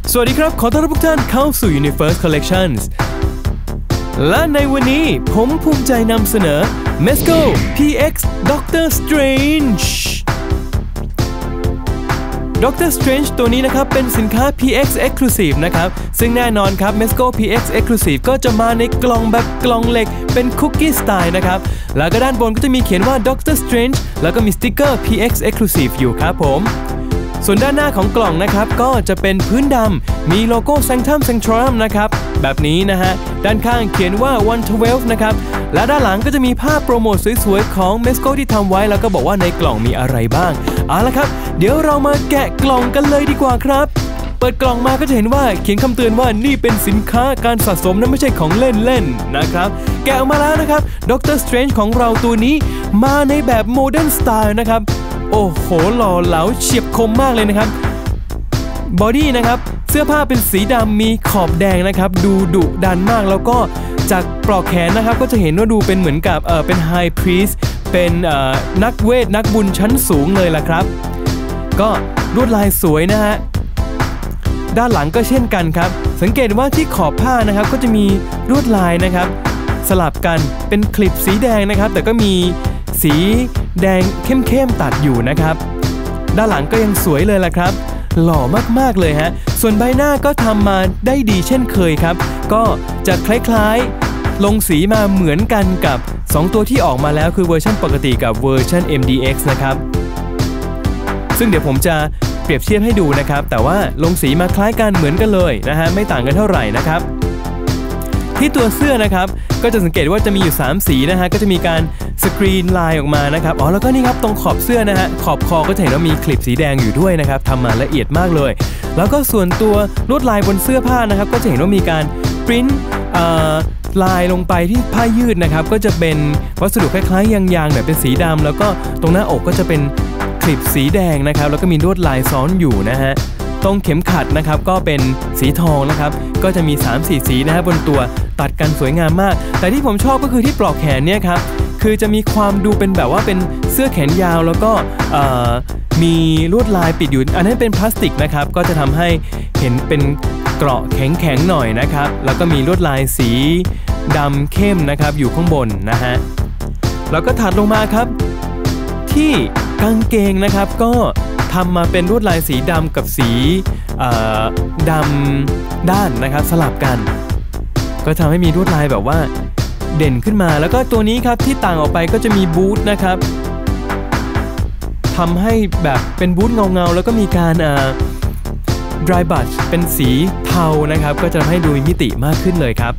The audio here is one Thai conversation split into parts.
สวัสดีครับขอต้อนรับทุกท่านเข้าสู่ Universe Collections และในวันนี้ผมภูมิใจนำเสนอ Mezco PX Doctor Strange Doctor Strange ตัวนี้นะครับเป็นสินค้า PX Exclusive นะครับซึ่งแน่นอนครับ Mezco PX Exclusive ก็จะมาในกล่องแบบกล่องเหล็กเป็นคุกกี้สไตล์นะครับแล้วก็ด้านบนก็จะมีเขียนว่า Doctor Strange แล้วก็มีสติ๊กเกอร์ PX Exclusive อยู่ครับผมส่วนด้านหน้าของกล่องนะครับก็จะเป็นพื้นดำมีโลโก้ Sanctum Sanctorum นะครับแบบนี้นะฮะด้านข้างเขียนว่า 112 นะครับและด้านหลังก็จะมีภาพโปรโมทสวยๆของ Mezco ที่ทำไว้แล้วก็บอกว่าในกล่องมีอะไรบ้างเอาละครับเดี๋ยวเรามาแกะกล่องกันเลยดีกว่าครับเปิดกล่องมาก็จะเห็นว่าเขียนคำเตือนว่านี่เป็นสินค้าการสะสมนะไม่ใช่ของเล่นๆนะครับแกะออกมาแล้วนะครับ Doctor Strange ของเราตัวนี้มาในแบบโมเดิร์นสไตล์นะครับโอ้โหหล่อเหลาเฉียบคมมากเลยนะครับบอดี้นะครับเสื้อผ้าเป็นสีดำมีขอบแดงนะครับดูดุดันมากแล้วก็จากปลอกแขนนะครับก็จะเห็นว่าดูเป็นเหมือนกับเป็นไฮพรีสเป็นนักเวทนักบุญชั้นสูงเลยล่ะครับก็ลวดลายสวยนะฮะด้านหลังก็เช่นกันครับสังเกตว่าที่ขอบผ้านะครับก็จะมีลวดลายนะครับสลับกันเป็นคลิปสีแดงนะครับแต่ก็มีสีแดงเข้มๆตัดอยู่นะครับด้านหลังก็ยังสวยเลยล่ะครับหล่อมากๆเลยฮะส่วนใบหน้าก็ทำมาได้ดีเช่นเคยครับก็จะคล้ายๆลงสีมาเหมือนกันกับ2ตัวที่ออกมาแล้วคือเวอร์ชันปกติกับเวอร์ชัน MDX นะครับซึ่งเดี๋ยวผมจะเปรียบเทียบให้ดูนะครับแต่ว่าลงสีมาคล้ายกันเหมือนกันเลยนะฮะไม่ต่างกันเท่าไหร่นะครับที่ตัวเสื้อนะครับก็จะสังเกตว่าจะมีอยู่3สีนะฮะก็จะมีการสกรีนลายออกมานะครับอ๋อแล้วก็นี่ครับตรงขอบเสื้อนะฮะขอบคอก็จะเห็นว่ามีคลิปสีแดงอยู่ด้วยนะครับทำมาละเอียดมากเลยแล้วก็ส่วนตัวลวดลายบนเสื้อผ้านะครับก็จะเห็นว่ามีการปริ้นลายลงไปที่ผ้ายืดนะครับก็จะเป็นวัสดุคล้ายๆยางๆแบบเป็นสีดำแล้วก็ตรงหน้าอกก็จะเป็นคลิปสีแดงนะครับแล้วก็มีลวดลายซ้อนอยู่นะฮะตรงเข็มขัดนะครับก็เป็นสีทองนะครับก็จะมี 3-4 สีนะฮะบนตัวตัดกันสวยงามมากแต่ที่ผมชอบก็คือที่ปลอกแขนเนี่ยครับคือจะมีความดูเป็นแบบว่าเป็นเสื้อแขนยาวแล้วก็มีลวดลายปิดอยู่อันนั้นเป็นพลาสติกนะครับก็จะทำให้เห็นเป็นเกราะแข็งๆหน่อยนะครับแล้วก็มีลวดลายสีดำเข้มนะครับอยู่ข้างบนนะฮะแล้วก็ถัดลงมาครับที่กางเกงนะครับก็ทำมาเป็นลวดลายสีดำกับสีดำด้านนะครับสลับกันก็ทำให้มีลวดลายแบบว่าเด่นขึ้นมาแล้วก็ตัวนี้ครับที่ต่างออกไปก็จะมีบูทนะครับทำให้แบบเป็นบูทเงาๆแล้วก็มีการdry brush เป็นสีเทานะครับก็จะทำให้ดูมีมิติมากขึ้นเลยครับ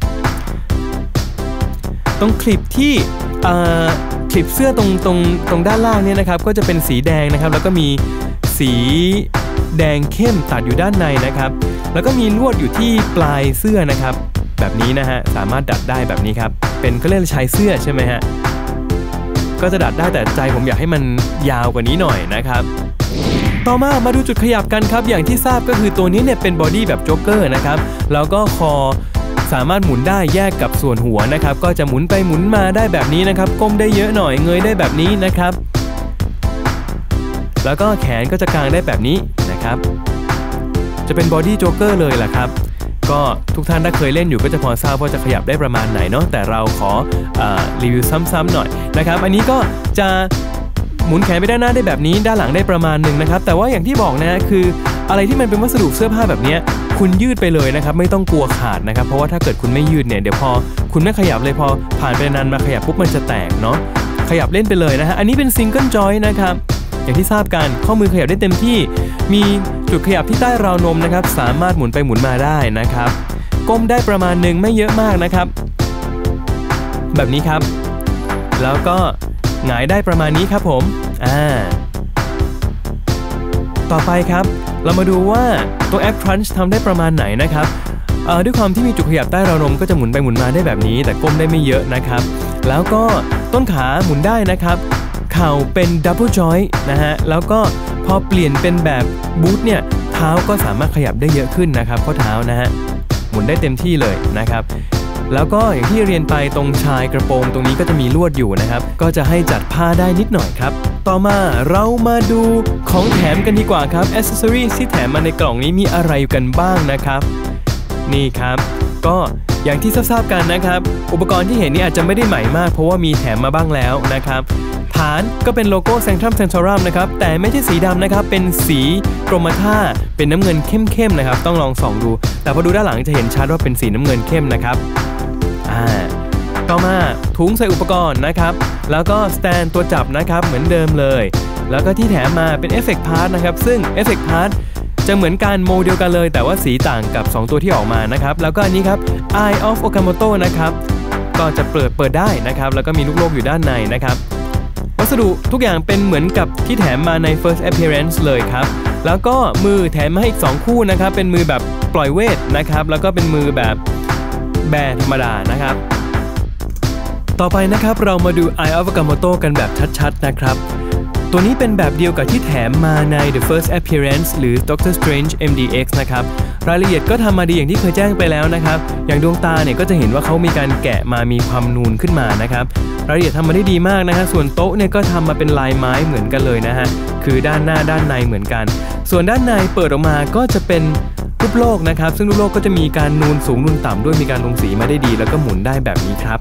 ตรงคลิปที่คลิปเสื้อตรงด้านล่างเนี่ยนะครับก็จะเป็นสีแดงนะครับแล้วก็มีสีแดงเข้มตัดอยู่ด้านในนะครับแล้วก็มีลวดอยู่ที่ปลายเสื้อนะครับแบบนี้นะฮะสามารถดัดได้แบบนี้ครับเป็นก็เล่นชายเสื้อใช่ไหมฮะก็จะดัดได้แต่ใจผมอยากให้มันยาวกว่านี้หน่อยนะครับต่อมาดูจุดขยับกันครับอย่างที่ทราบก็คือตัวนี้เนี่ยเป็นบอดี้แบบโจ๊กเกอร์นะครับแล้วก็คอสามารถหมุนได้แยกกับส่วนหัวนะครับก็จะหมุนไปหมุนมาได้แบบนี้นะครับก้มได้เยอะหน่อยเงยได้แบบนี้นะครับแล้วก็แขนก็จะกางได้แบบนี้นะครับจะเป็นบอดี้โจ๊กเกอร์เลยแหละครับก็ทุกท่านถ้าเคยเล่นอยู่ก็จะพอทราบว่าจะขยับได้ประมาณไหนเนาะแต่เราขอรีวิวซ้ำๆหน่อยนะครับอันนี้ก็จะหมุนแขนไปด้านหน้าได้แบบนี้ด้านหลังได้ประมาณหนึ่งนะครับแต่ว่าอย่างที่บอกนะคืออะไรที่มันเป็นวัสดุเสื้อผ้าแบบนี้คุณยืดไปเลยนะครับไม่ต้องกลัวขาดนะครับเพราะว่าถ้าเกิดคุณไม่ยืดเนี่ยเดี๋ยวพอคุณไม่ขยับเลยพอผ่านไปนานมาขยับปุ๊บมันจะแตกเนาะขยับเล่นไปเลยนะฮะอันนี้เป็นซิงเกิลจอยนะครับอย่างที่ทราบกันข้อมือขยับได้เต็มที่มีจุดขยับที่ใต้ราวนมนะครับสามารถหมุนไปหมุนมาได้นะครับก้มได้ประมาณหนึ่งไม่เยอะมากนะครับแบบนี้ครับแล้วก็หงายได้ประมาณนี้ครับผมต่อไปครับเรามาดูว่าตัวแอป Crunch ทำได้ประมาณไหนนะครับด้วยความที่มีจุดขยับใต้ราวนมก็จะหมุนไปหมุนมาได้แบบนี้แต่ก้มได้ไม่เยอะนะครับแล้วก็ต้นขาหมุนได้นะครับเข่าเป็น Double Joint นะฮะแล้วก็พอเปลี่ยนเป็นแบบบูทเนี่ยเท้าก็สามารถขยับได้เยอะขึ้นนะครับข้อเท้านะฮะหมุนได้เต็มที่เลยนะครับแล้วก็อย่างที่เรียนไปตรงชายกระโปรงตรงนี้ก็จะมีลวดอยู่นะครับก็จะให้จัดผ้าได้นิดหน่อยครับต่อมาเรามาดูของแถมกันดีกว่าครับ Accessories ที่แถมมาในกล่องนี้มีอะไรกันบ้างนะครับนี่ครับก็อย่างที่ทราบกันนะครับอุปกรณ์ที่เห็นนี่อาจจะไม่ได้ใหม่มากเพราะว่ามีแถมมาบ้างแล้วนะครับฐานก็เป็นโลโก้ Sanctum Sanctorum นะครับแต่ไม่ใช่สีดำนะครับเป็นสีกรมท่าเป็นน้ำเงินเข้มๆนะครับต้องลองส่องดูแต่พอดูด้านหลังจะเห็นชัดว่าเป็นสีน้ำเงินเข้มนะครับต่อมาถุงใส่อุปกรณ์นะครับแล้วก็สแตนตัวจับนะครับเหมือนเดิมเลยแล้วก็ที่แถมมาเป็นเอฟเฟกต์พาร์ทนะครับซึ่งเอฟเฟกต์พาร์ทจะเหมือนกันโมเดียวกันเลยแต่ว่าสีต่างกับ2ตัวที่ออกมานะครับแล้วก็อันนี้ครับ Eye of Okamoto นะครับก็จะเปิดได้นะครับแล้วก็มีลูกโลกอยู่ด้านในนะครับวัสดุทุกอย่างเป็นเหมือนกับที่แถมมาใน First Appearance เลยครับแล้วก็มือแถมมาให้อีก2คู่นะครับเป็นมือแบบปล่อยเวทนะครับแล้วก็เป็นมือแบบแบร์ธรรมดานะครับต่อไปนะครับเรามาดู Eye of Okamoto กันแบบชัดๆนะครับตัวนี้เป็นแบบเดียวกับที่แถมมาใน The First Appearance หรือ Doctor Strange MDX นะครับรายละเอียดก็ทำมาดีอย่างที่เคยแจ้งไปแล้วนะครับอย่างดวงตาเนี่ยก็จะเห็นว่าเขามีการแกะมามีความนูนขึ้นมานะครับรายละเอียดทำมาได้ดีมากนะฮะส่วนโต๊ะเนี่ยก็ทำมาเป็นลายไม้เหมือนกันเลยนะฮะคือด้านหน้าด้านในเหมือนกันส่วนด้านในเปิดออกมาก็จะเป็นรูปโลกนะครับซึ่งรูปโลกก็จะมีการนูนสูงนูนต่ำด้วยมีการลงสีมาได้ดีแล้วก็หมุนได้แบบนี้ครับ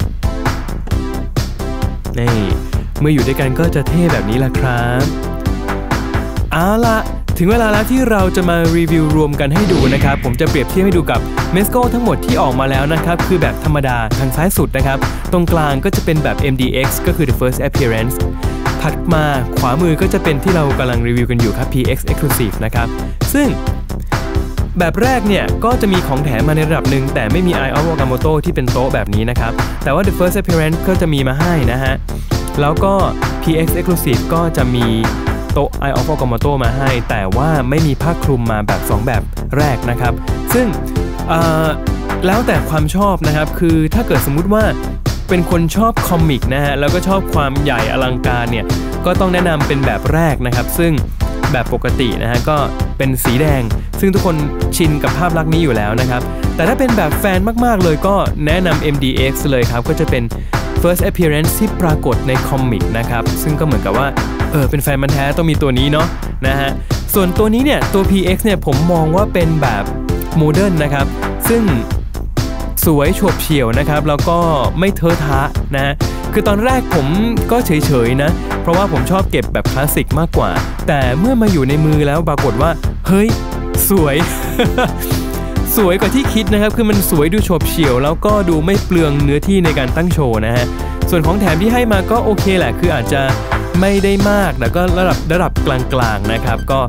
นี่เมื่ออยู่ด้วยกันก็จะเท่แบบนี้ล่ะครับเอาละถึงเวลาแล้วที่เราจะมารีวิวรวมกันให้ดูนะครับผมจะเปรียบเทียบให้ดูกับเมสโก้ทั้งหมดที่ออกมาแล้วนะครับคือแบบธรรมดาทางซ้ายสุดนะครับตรงกลางก็จะเป็นแบบ MDX ก็คือ The First Appearance ถัดมาขวามือก็จะเป็นที่เรากำลังรีวิวกันอยู่ครับ PX Exclusive นะครับซึ่งแบบแรกเนี่ยก็จะมีของแถมมาในระดับหนึ่งแต่ไม่มี Eye of Okamoto ที่เป็นโต๊ะแบบนี้นะครับแต่ว่า The First Appearance ก็จะมีมาให้นะฮะแล้วก็ PX Exclusive ก็จะมีโต๊ะ Eye of Okamoto มาให้แต่ว่าไม่มีผ้าคลุมมาแบบ2แบบแรกนะครับซึ่งแล้วแต่ความชอบนะครับคือถ้าเกิดสมมุติว่าเป็นคนชอบคอมิกนะฮะแล้วก็ชอบความใหญ่อลังการเนี่ยก็ต้องแนะนำเป็นแบบแรกนะครับซึ่งแบบปกตินะฮะก็เป็นสีแดงซึ่งทุกคนชินกับภาพลักษณ์นี้อยู่แล้วนะครับแต่ถ้าเป็นแบบแฟนมากๆเลยก็แนะนำ MDX เลยครับก็จะเป็น First Appearance ที่ปรากฏในคอมิกนะครับซึ่งก็เหมือนกับว่าเป็นแฟนมันแท้ต้องมีตัวนี้เนาะนะฮะส่วนตัวนี้เนี่ยตัว PX เนี่ยผมมองว่าเป็นแบบโมเดิร์นนะครับซึ่งสวยโฉบเฉี่ยวนะครับแล้วก็ไม่เทอะทะนะคือตอนแรกผมก็เฉยๆนะเพราะว่าผมชอบเก็บแบบคลาสสิกมากกว่าแต่เมื่อมาอยู่ในมือแล้วปรากฏว่าเฮ้ยสวย สวยกว่าที่คิดนะครับคือมันสวยดูโฉบเฉี่ยวแล้วก็ดูไม่เปลืองเนื้อที่ในการตั้งโชว์นะฮะส่วนของแถมที่ให้มาก็โอเคแหละคืออาจจะไม่ได้มากแต่ก็ระดับกลางๆนะครับก็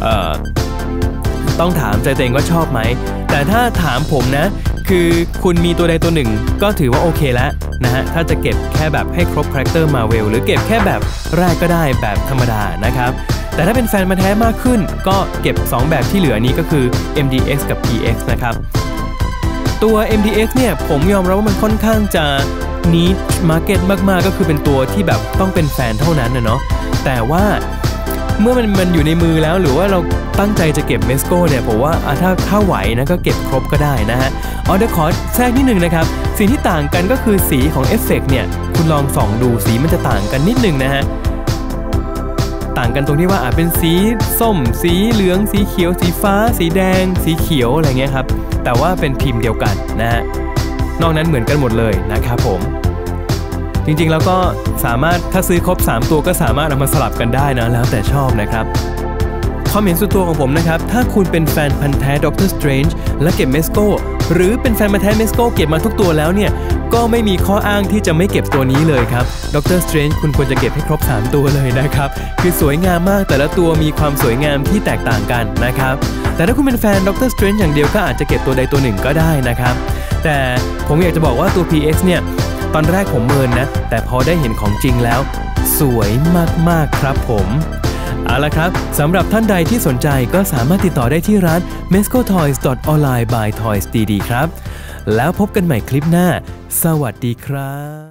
ต้องถามใจตัวเองว่าชอบไหมแต่ถ้าถามผมนะคือคุณมีตัวใดตัวหนึ่งก็ถือว่าโอเคแล้วนะฮะถ้าจะเก็บแค่แบบให้ครบคาแรคเตอร์มาเวลหรือเก็บแค่แบบแรกก็ได้แบบธรรมดานะครับแต่ถ้าเป็นแฟนมาแท้มากขึ้นก็เก็บ2แบบที่เหลือนี้ก็คือ MDX กับ PX นะครับตัว MDX เนี่ยผมยอมรับว่ามันค่อนข้างจะniche market มากๆก็คือเป็นตัวที่แบบต้องเป็นแฟนเท่านั้นนะเนาะแต่ว่าเมื่อมันอยู่ในมือแล้วหรือว่าเราตั้งใจจะเก็บเมสโก้เนี่ยผมว่าถ้าไหวนะก็เก็บครบก็ได้นะฮะเดี๋ยวขอแทรกนิดนึงนะครับสิ่งที่ต่างกันก็คือสีของเอฟเฟกต์เนี่ยคุณลองส่องดูสีมันจะต่างกันนิดนึงนะฮะต่างกันตรงที่ว่าเป็นสีส้มสีเหลืองสีเขียวสีฟ้าสีแดงสีเขียวอะไรเงี้ยครับแต่ว่าเป็นพิมพ์เดียวกันนะฮะนอกนั้นเหมือนกันหมดเลยนะครับผมจริงๆแล้วก็สามารถถ้าซื้อครบ3ตัวก็สามารถเอามาสลับกันได้นะแล้วแต่ชอบนะครับความเห็นส่วนตัวของผมนะครับถ้าคุณเป็นแฟนพันธุ์แท้ Doctor Strange และเก็บเมสโก้หรือเป็นแฟนพันธุ์แท้เมสโก้เก็บมาทุกตัวแล้วเนี่ยก็ไม่มีข้ออ้างที่จะไม่เก็บตัวนี้เลยครับ Doctor Strange คุณควรจะเก็บให้ครบ3ตัวเลยนะครับคือสวยงามมากแต่ละตัวมีความสวยงามที่แตกต่างกันนะครับแต่ถ้าคุณเป็นแฟน Doctor Strange อย่างเดียวก็อาจจะเก็บตัวใดตัวหนึ่งก็ได้นะครับแต่ผมอยากจะบอกว่าตัว PX เนี่ยตอนแรกผมเมินนะแต่พอได้เห็นของจริงแล้วสวยมากๆครับผมเอาละครับสำหรับท่านใดที่สนใจก็สามารถติดต่อได้ที่ร้าน mescotoys.online by Toys DD ครับแล้วพบกันใหม่คลิปหน้าสวัสดีครับ